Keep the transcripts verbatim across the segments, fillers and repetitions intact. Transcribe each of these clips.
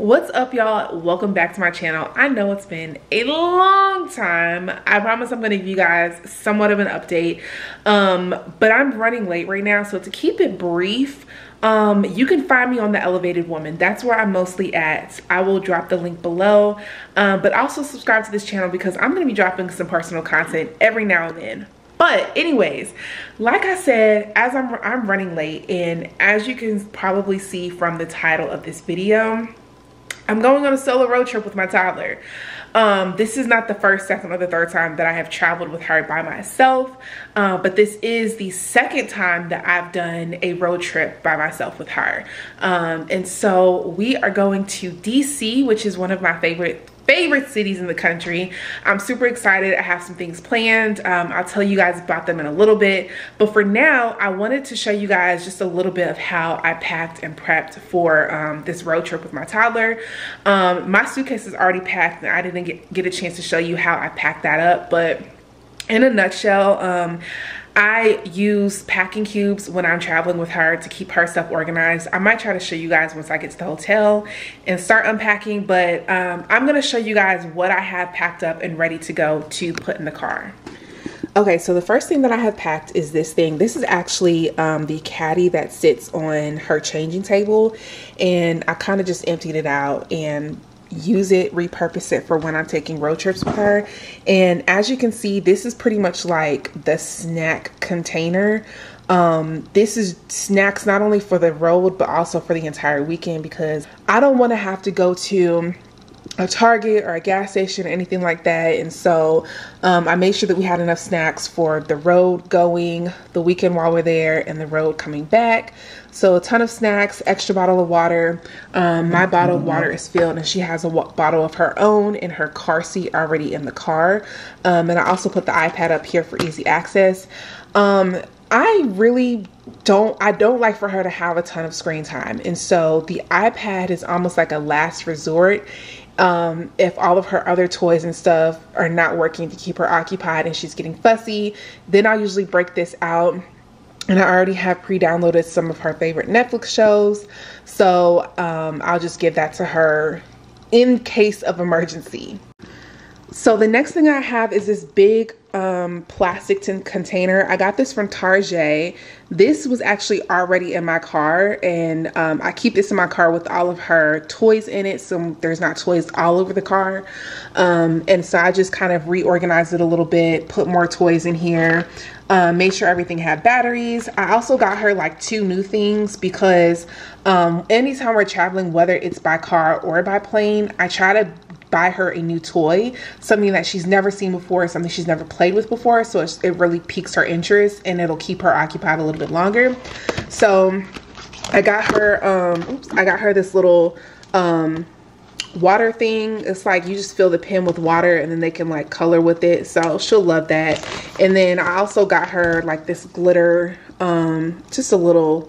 What's up, y'all? Welcome back to my channel. I know it's been a long time. I promise I'm gonna give you guys somewhat of an update, um but I'm running late right now, so to keep it brief, um you can find me on The Elevated Woman. That's where I'm mostly at. I will drop the link below, um but also subscribe to this channel because I'm gonna be dropping some personal content every now and then. But anyways, like I said, as I'm, I'm running late, and as you can probably see from the title of this video, I'm going on a solo road trip with my toddler. Um, this is not the first, second, or the third time that I have traveled with her by myself, uh, but this is the second time that I've done a road trip by myself with her. Um, and so we are going to D C, which is one of my favorite favorite cities in the country. I'm super excited. I have some things planned. Um, I'll tell you guys about them in a little bit. But for now, I wanted to show you guys just a little bit of how I packed and prepped for um, this road trip with my toddler. Um, my suitcase is already packed, and I didn't get, get a chance to show you how I packed that up. But in a nutshell, um, I use packing cubes when I'm traveling with her to keep her stuff organized. I might try to show you guys once I get to the hotel and start unpacking, but um, I'm gonna show you guys what I have packed up and ready to go to put in the car. Okay, so the first thing that I have packed is this thing. This is actually um, the caddy that sits on her changing table, and I kind of just emptied it out and use it, repurpose it for when I'm taking road trips with her. And as you can see, this is pretty much like the snack container. Um, this is snacks not only for the road, but also for the entire weekend, because I don't want to have to go to a Target or a gas station or anything like that. And so um, I made sure that we had enough snacks for the road going, the weekend while we're there, and the road coming back. So a ton of snacks, extra bottle of water. Um, my bottle of water is filled, and she has a bottle of her own in her car seat already in the car. Um, and I also put the iPad up here for easy access. Um, I really don't, I don't like for her to have a ton of screen time. And so the iPad is almost like a last resort. Um, if all of her other toys and stuff are not working to keep her occupied and she's getting fussy, then I'll usually break this out. And I already have pre-downloaded some of her favorite Netflix shows. So um, I'll just give that to her in case of emergency. So the next thing I have is this big um, plastic tin container. I got this from Target. This was actually already in my car, and um, I keep this in my car with all of her toys in it, so there's not toys all over the car. Um, and so I just kind of reorganized it a little bit, put more toys in here, uh, made sure everything had batteries. I also got her like two new things because um, anytime we're traveling, whether it's by car or by plane, I try to buy her a new toy, something that she's never seen before, something she's never played with before, so it's, it really piques her interest and it'll keep her occupied a little bit longer. So I got her um oops, I got her this little um water thing. It's like you just fill the pen with water and then they can like color with it, so she'll love that. And then I also got her like this glitter, um just a little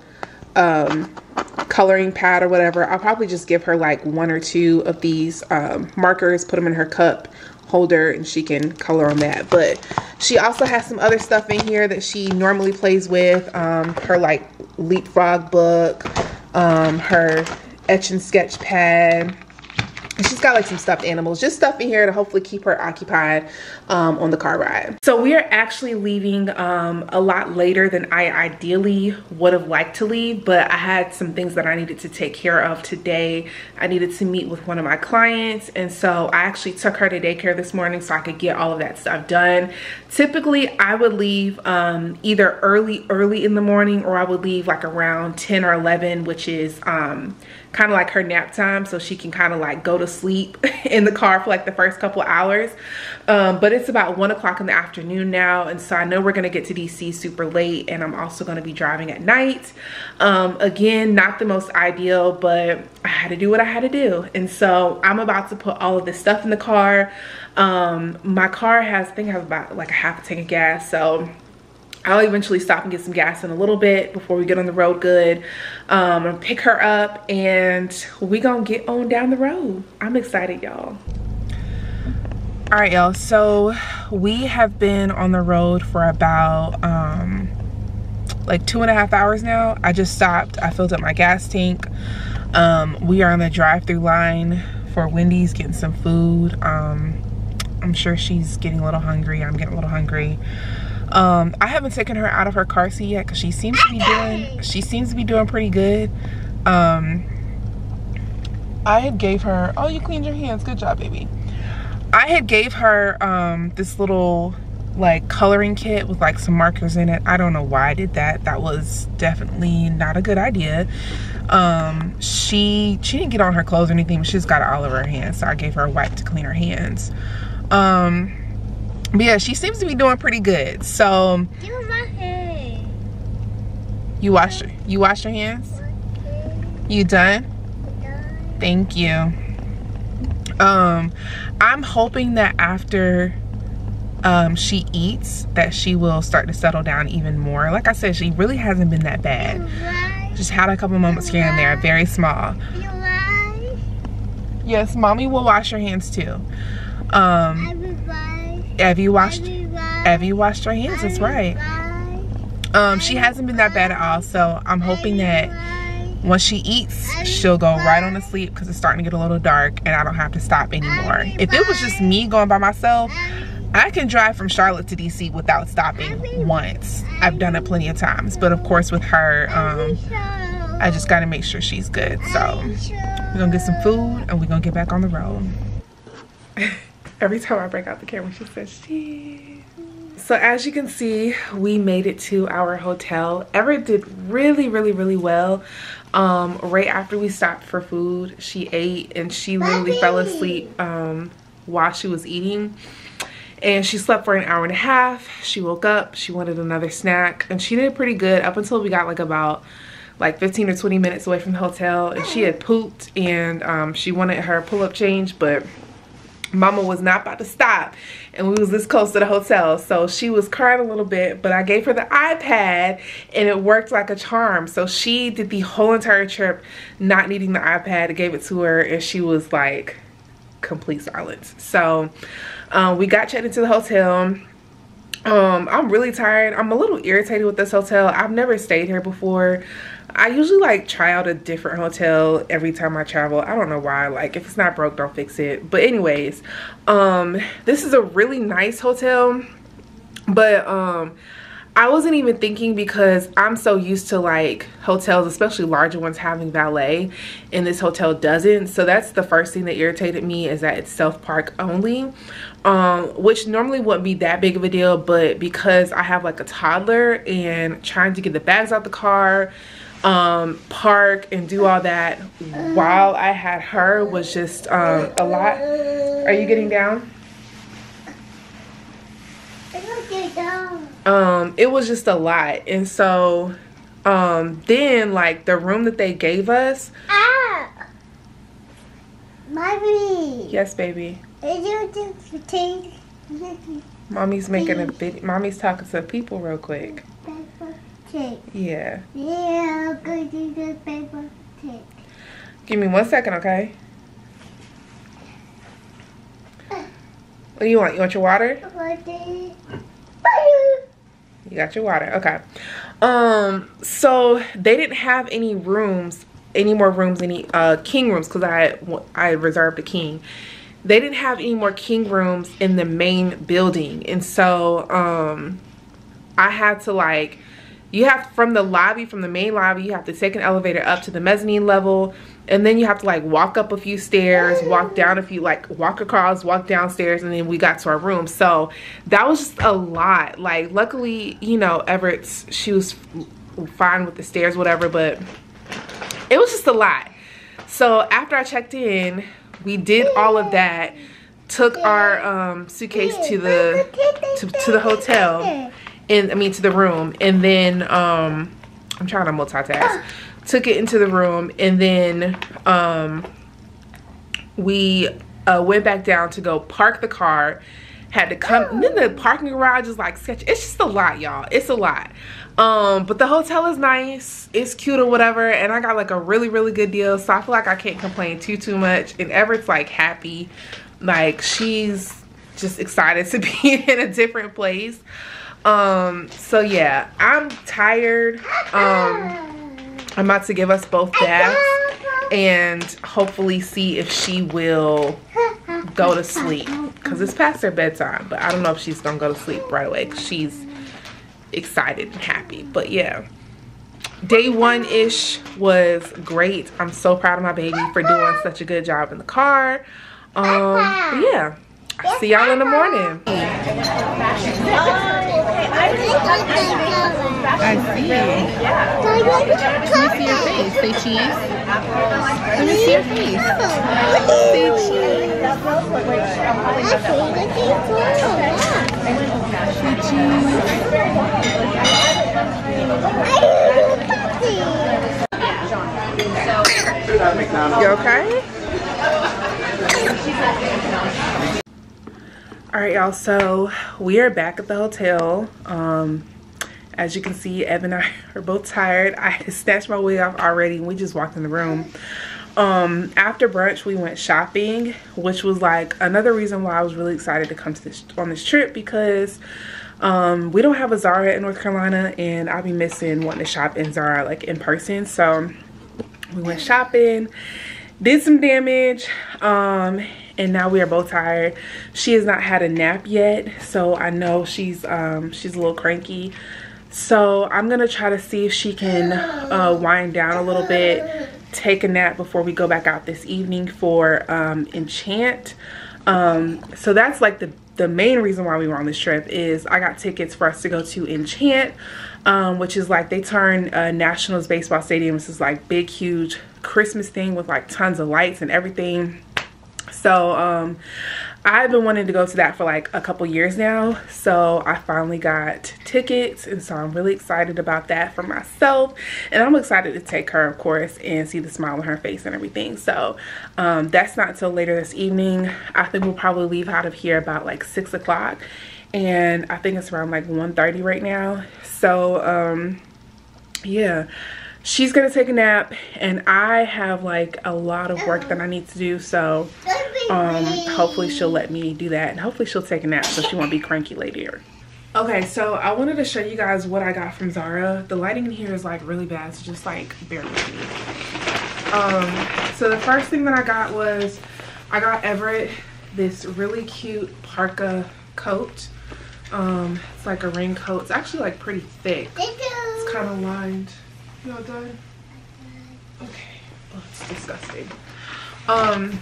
um coloring pad or whatever. I'll probably just give her like one or two of these um, markers, put them in her cup holder, and she can color on that. But she also has some other stuff in here that she normally plays with. Um, her like leapfrog book, um, her etch and sketch pad. And she's got like some stuffed animals, just stuff in here to hopefully keep her occupied um, on the car ride. So we are actually leaving um, a lot later than I ideally would have liked to leave, but I had some things that I needed to take care of today. I needed to meet with one of my clients, and so I actually took her to daycare this morning so I could get all of that stuff done. Typically, I would leave um, either early, early in the morning, or I would leave like around ten or eleven, which is um, kind of like her nap time, so she can kind of like go to sleep in the car for like the first couple hours. Um, but it's about one o'clock in the afternoon now, and so I know we're gonna get to D C super late, and I'm also gonna be driving at night. Um, again, not the most ideal, but I had to do what I had to do. And so I'm about to put all of this stuff in the car. Um, my car has, I think I have about like a half a tank of gas, so I'll eventually stop and get some gas in a little bit before we get on the road good. Um, I'll pick her up and we gonna get on down the road. I'm excited, y'all. All right, y'all, so we have been on the road for about um, like two and a half hours now. I just stopped, I filled up my gas tank. Um, we are on the drive-through line for Wendy's getting some food. Um, I'm sure she's getting a little hungry. I'm getting a little hungry. Um, I haven't taken her out of her car seat yet because she seems to be doing she seems to be doing pretty good. Um, I had gave her, oh, you cleaned your hands, good job, baby. I had gave her um, this little like coloring kit with like some markers in it. I don't know why I did that. That was definitely not a good idea. Um, she she didn't get on her clothes or anything, but she just got it all over her hands, so I gave her a wipe to clean her hands. Um, but yeah, she seems to be doing pretty good. So you washed your, you washed your hands? You done? Thank you. Um, I'm hoping that after um, she eats, that she will start to settle down even more. Like I said, she really hasn't been that bad. Just had a couple moments here and there, very small. Yes, mommy will wash your hands too. Um, have you washed? Have you washed your hands? That's right. Um, she hasn't been that bad at all, so I'm hoping that once she eats, she'll go right on to sleep because it's starting to get a little dark and I don't have to stop anymore. If it was just me going by myself, I can drive from Charlotte to D C without stopping once. I've done it plenty of times, but of course with her, um, I just got to make sure she's good. So we're gonna get some food and we're gonna get back on the road. Every time I break out the camera, she says, "She." So as you can see, we made it to our hotel. Everett did really, really, really well. Um, right after we stopped for food, she ate and she literally Mommy. fell asleep um, while she was eating. And she slept for an hour and a half. She woke up, she wanted another snack, and she did pretty good up until we got like about like fifteen or twenty minutes away from the hotel, and she had pooped and um, she wanted her pull-up change, but Mama was not about to stop, and we was this close to the hotel, so she was crying a little bit, but I gave her the iPad and it worked like a charm. So she did the whole entire trip not needing the iPad. I gave it to her and she was like complete silence. So um, we got checked into the hotel. Um, I'm really tired. I'm a little irritated with this hotel. I've never stayed here before. I usually like try out a different hotel every time I travel. I don't know why. Like if it's not broke, don't fix it. But anyways, um, this is a really nice hotel. But um, I wasn't even thinking because I'm so used to like hotels, especially larger ones, having valet, and this hotel doesn't. So that's the first thing that irritated me, is that it's self-park only. Um, which normally wouldn't be that big of a deal, but because I have like a toddler and trying to get the bags out the car, um, park and do all that while I had her was just um, a lot. Are you getting down? Um, it was just a lot. And so um, then like the room that they gave us. Ah, Mommy. Yes, baby. Mommy's making a video. Mommy's talking to people real quick. Yeah. Yeah, I'm going to do the paper tape. Give me one second, okay? What do you want? You want your water? You got your water, okay. Um, so they didn't have any rooms, any more rooms, any uh king rooms, because I I reserved a king. They didn't have any more king rooms in the main building, and so um I had to like, you have from the lobby, from the main lobby, you have to take an elevator up to the mezzanine level, and then you have to like walk up a few stairs, walk down a few, like walk across, walk downstairs, and then we got to our room. So that was just a lot. Like luckily, you know, Everett's, she was fine with the stairs, whatever, but it was just a lot. So after I checked in, we did all of that, took our um, suitcase to the to, to the hotel, and I mean to the room, and then um, I'm trying to multitask. Took it into the room, and then um, we uh, went back down to go park the car. Had to come, and then the parking garage is like sketchy. It's just a lot, y'all. It's a lot. Um, but the hotel is nice. It's cute or whatever, and I got like a really, really good deal. So I feel like I can't complain too, too much. And Everett's like happy, like she's just excited to be in a different place. Um, so yeah, I'm tired. Um, I'm about to give us both baths. and hopefully see if she will go to sleep, because it's past her bedtime, but I don't know if she's gonna go to sleep right away because she's excited and happy. But yeah, day one ish was great. I'm so proud of my baby for doing such a good job in the car. Um but yeah, I'll see y'all in the morning. I see. Yeah. Let me see your face. Say cheese. Let me see your face. Say cheese. Say cheese. You okay? All right, y'all, so we are back at the hotel. Um, as you can see, Ev and I are both tired. I had snatched my wig off already and we just walked in the room. Um, after brunch, we went shopping, which was like another reason why I was really excited to come to this on this trip, because um, we don't have a Zara in North Carolina and I'll be missing wanting to shop in Zara like in person. So we went shopping, did some damage, um, and now we are both tired. She has not had a nap yet, so I know she's um, she's a little cranky. So I'm gonna try to see if she can uh, wind down a little bit, take a nap before we go back out this evening for um, Enchant. Um, so that's like the, the main reason why we were on this trip, is I got tickets for us to go to Enchant, um, which is like they turn uh, Nationals baseball stadium. This is like big, huge Christmas thing with like tons of lights and everything. So um, I've been wanting to go to that for like a couple years now. So I finally got tickets, and so I'm really excited about that for myself. And I'm excited to take her, of course, and see the smile on her face and everything. So um, that's not till later this evening. I think we'll probably leave out of here about like six o'clock. And I think it's around like one thirty right now. So um, yeah. She's gonna take a nap, and I have like a lot of work that I need to do, so um hopefully she'll let me do that, and hopefully she'll take a nap so she won't be cranky later. Okay, so I wanted to show you guys what I got from Zara. The lighting in here is like really bad, so just like bear with me. Um so the first thing that I got was I got Everett this really cute parka coat. Um it's like a raincoat. It's actually like pretty thick. It's kind of lined. Y'all done? Okay. Oh, it's disgusting. Um,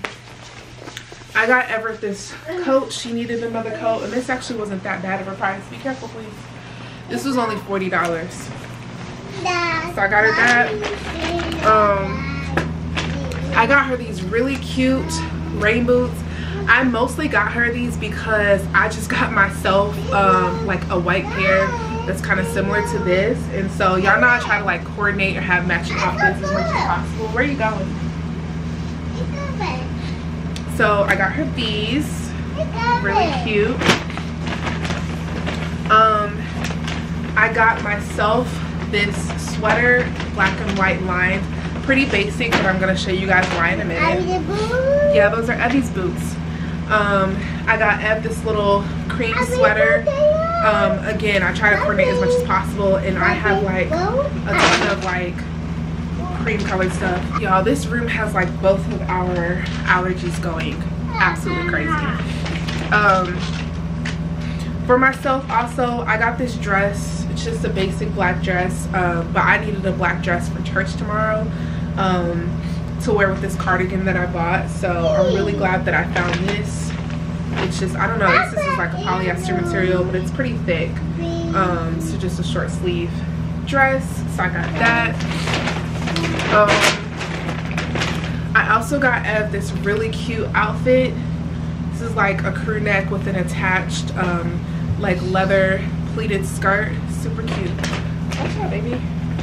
I got Everett this coat. She needed another coat, and this actually wasn't that bad of a price. Be careful, please. This was only forty dollars. So I got her that. Um, I got her these really cute rain boots. I mostly got her these because I just got myself um, like a white pair that's kind of similar to this, and so y'all know I try to like coordinate or have matching outfits as much as possible. Where are you going? So I got her these, really cute. Um, I got myself this sweater, black and white lined, pretty basic, but I'm gonna show you guys why in a minute. Yeah, those are Evie's boots. Um, I got Ev this little cream sweater. Um, again, I try to coordinate as much as possible, and I have like a ton of like cream colored stuff. Y'all, this room has like both of our allergies going absolutely crazy. Um, for myself also, I got this dress. It's just a basic black dress, uh, but I needed a black dress for church tomorrow um, to wear with this cardigan that I bought. So I'm really glad that I found this. It's just, I don't know, this, this is like a polyester material, but it's pretty thick. Um, so just a short sleeve dress. So I got that. Um, I also got Ev this really cute outfit. This is like a crew neck with an attached um, like leather pleated skirt. Super cute. Watch out, baby.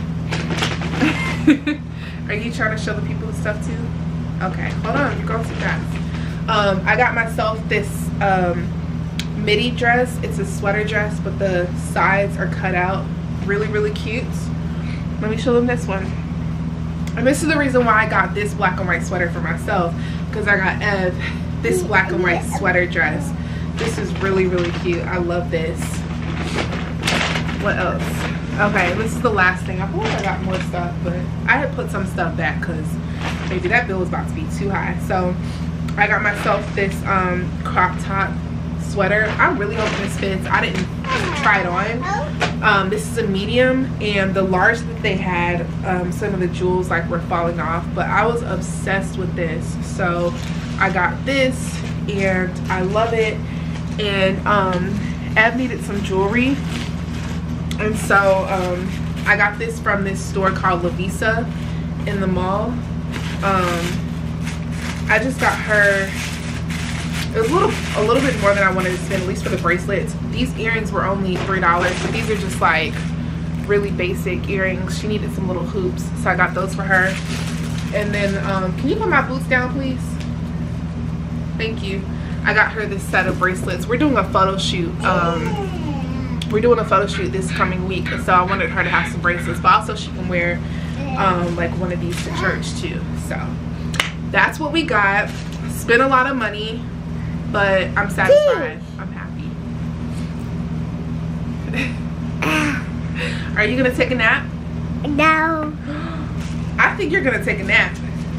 Are you trying to show the people the stuff too? Okay, hold on, you're going too fast. Um, I got myself this um, midi dress. It's a sweater dress, but the sides are cut out. Really, really cute. Let me show them this one. And this is the reason why I got this black and white sweater for myself, because I got Ev this black and white sweater dress. This is really, really cute. I love this. What else? Okay, this is the last thing. I feel like I got more stuff, but I had put some stuff back because maybe that bill is about to be too high. So I got myself this um, crop top sweater. I'm really hoping this fits. I didn't try it on. Um, this is a medium, and the large that they had, um, some of the jewels like were falling off, but I was obsessed with this, so I got this and I love it. And um, Ev needed some jewelry, and so um, I got this from this store called La Visa in the mall. Um, I just got her. It was a little, a little bit more than I wanted to spend, at least for the bracelets. These earrings were only three dollars, but these are just like really basic earrings. She needed some little hoops, so I got those for her. And then, um, can you put my boots down, please? Thank you. I got her this set of bracelets. We're doing a photo shoot. Um, we're doing a photo shoot this coming week, and so I wanted her to have some bracelets, but also she can wear um, like one of these to church too. So that's what we got. Spent a lot of money, but I'm satisfied. I'm happy. Are you gonna take a nap? No. I think you're gonna take a nap.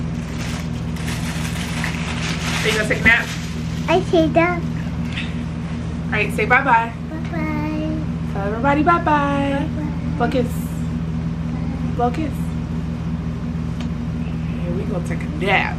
Are you gonna take a nap? I say that. All right, say bye-bye. Bye-bye. Tell everybody bye-bye. Bye-bye. Blow kiss. Blow kiss. Here we go take a nap.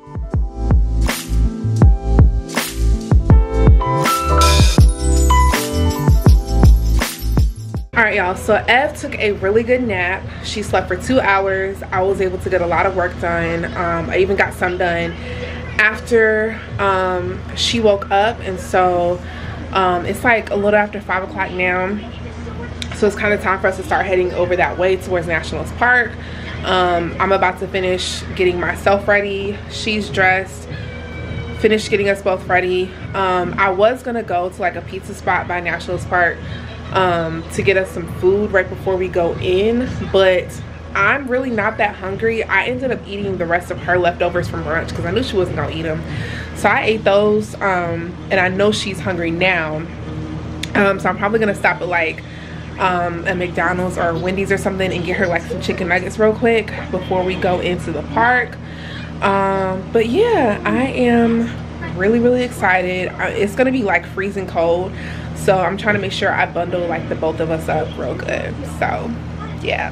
All right, y'all, so Ev took a really good nap. She slept for two hours. I was able to get a lot of work done. Um, I even got some done after um, she woke up, and so um, it's like a little after five o'clock now. So it's kind of time for us to start heading over that way towards Nationals Park. Um, I'm about to finish getting myself ready. She's dressed. Finished getting us both ready. Um, I was gonna go to like a pizza spot by Nationals Park um to get us some food right before we go in, but I'm really not that hungry. I ended up eating the rest of her leftovers from brunch because I knew she wasn't gonna eat them, so I ate those. Um and I know she's hungry now, um so I'm probably gonna stop at like um a McDonald's or Wendy's or something and get her like some chicken nuggets real quick before we go into the park. Um but yeah, I am really really excited. It's gonna be like freezing cold, so I'm trying to make sure I bundle like the both of us up real good. So yeah.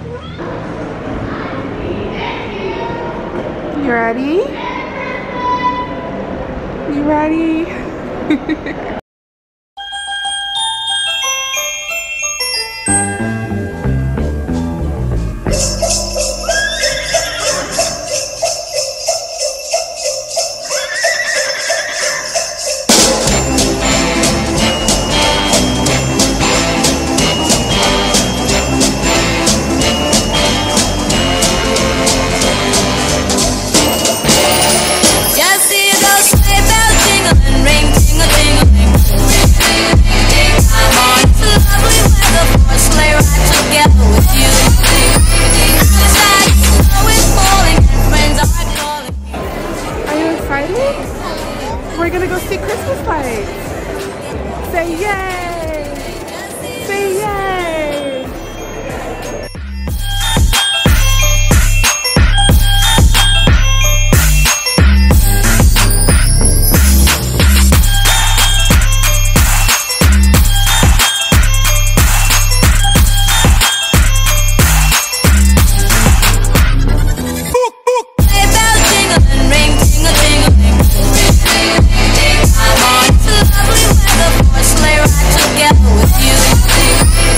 You ready? You ready? We're gonna go see Christmas lights. Say yay! Say yay! Together with you.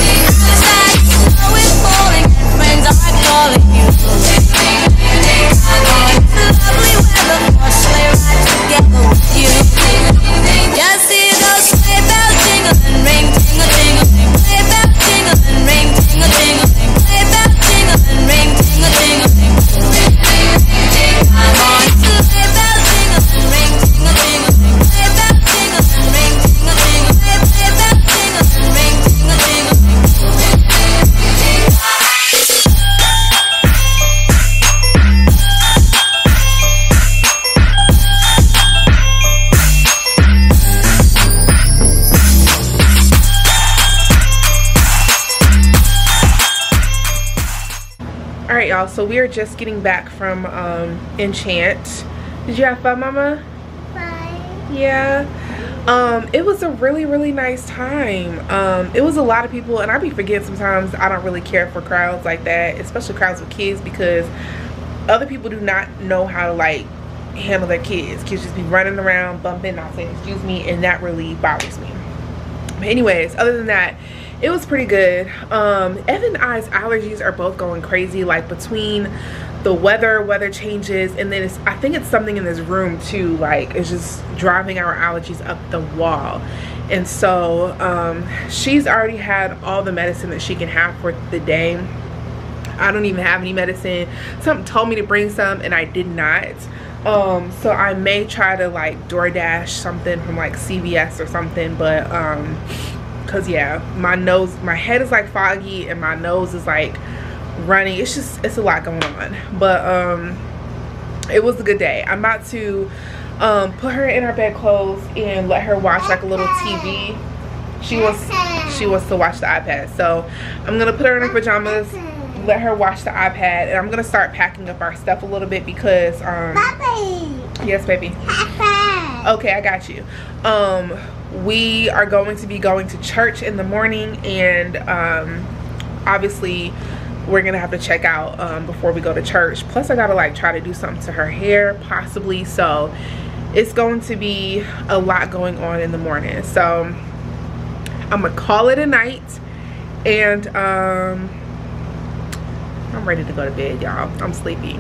right, y'all, so we are just getting back from um Enchant. Did you have fun, Mama? Bye. Yeah. Um it was a really really nice time. Um it was a lot of people, and I be forgetting sometimes I don't really care for crowds like that, especially crowds with kids, because other people do not know how to like handle their kids. Kids just be running around bumping, not saying excuse me, and that really bothers me. But anyways, other than that, it was pretty good. um Evan and I's allergies are both going crazy, like between the weather weather changes, and then it's, I think it's something in this room too, like it's just driving our allergies up the wall. And so um she's already had all the medicine that she can have for the day. I don't even have any medicine. Something told me to bring some and I did not. Um so I may try to like DoorDash something from like C V S or something, but um because yeah, my nose, my head is like foggy and my nose is like running. It's just, it's a lot going on. But um it was a good day. I'm about to um put her in her bedclothes and let her watch like a little T V. She wants she wants to watch the iPad, so I'm gonna put her in her pajamas, let her watch the iPad, and I'm gonna start packing up our stuff a little bit because um Papi. yes baby. Papa. Okay, I got you. Um we are going to be going to church in the morning, and um obviously we're gonna have to check out um before we go to church. Plus I gotta like try to do something to her hair possibly, so it's going to be a lot going on in the morning. So I'm gonna call it a night, and um I'm ready to go to bed, y'all. I'm sleepy.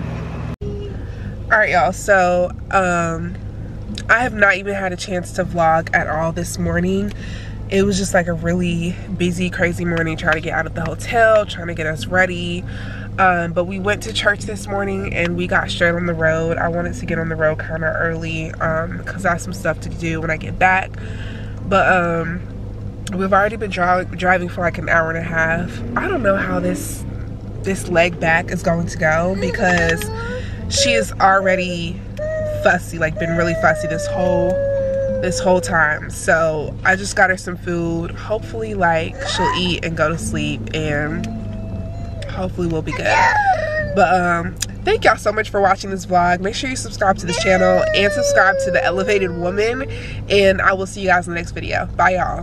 All right, y'all, so um I have not even had a chance to vlog at all this morning. It was just like a really busy, crazy morning trying to get out of the hotel, trying to get us ready. Um, but we went to church this morning and we got straight on the road. I wanted to get on the road kind of early um, because I have some stuff to do when I get back. But um, we've already been dri driving for like an hour and a half. I don't know how this this leg back is going to go because she is already fussy, like been really fussy this whole this whole time. So I just got her some food. Hopefully like she'll eat and go to sleep, and hopefully we'll be good. But um thank y'all so much for watching this vlog. Make sure you subscribe to this channel and subscribe to the Elevated Woman, and I will see you guys in the next video. Bye y'all.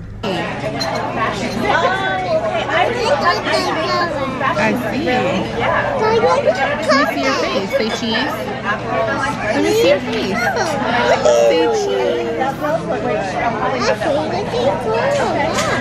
I see. Let me see your face. Say cheese. Let me see your face. Say cheese.